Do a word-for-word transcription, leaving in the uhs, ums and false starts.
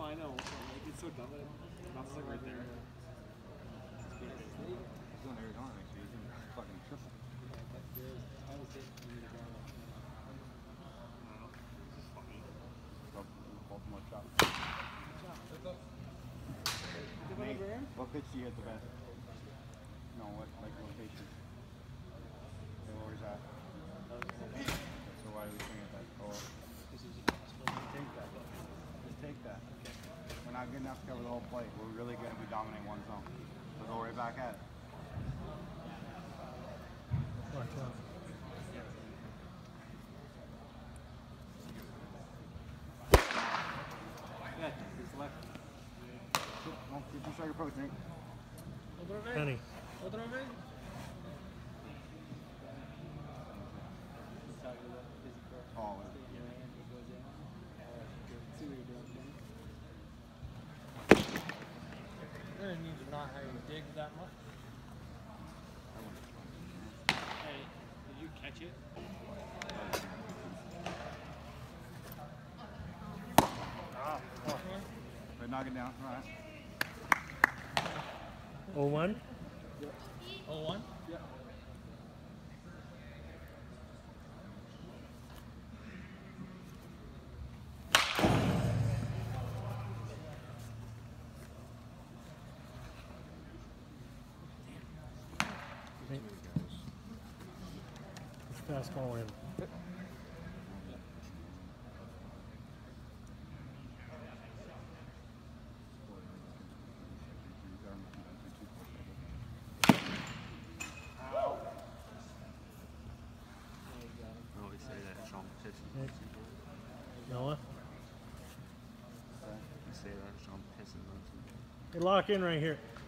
I know. Like, it's so dumb. That's like right there. He's doing Arizona next year. He's doing fucking triple. I was thinking Baltimore chop. Nate, what pitch do you hit the best? No, what, like location? Okay, where's that? So why do we swing at that? Oh, take that. Just take that. We're not good enough to cover the whole plate. We're really good if we dominate one zone. So go right back at it. Yeah, he's left. Don't get too strike approach, Nick. Penny. Otra vez. Oh, I didn't need to not how you dig that much. Hey, did you catch it? Ah, oh. Right, knock it down. All right. oh one? oh one? Yeah. Fastball in. Noah? Okay. Hey, lock in right here.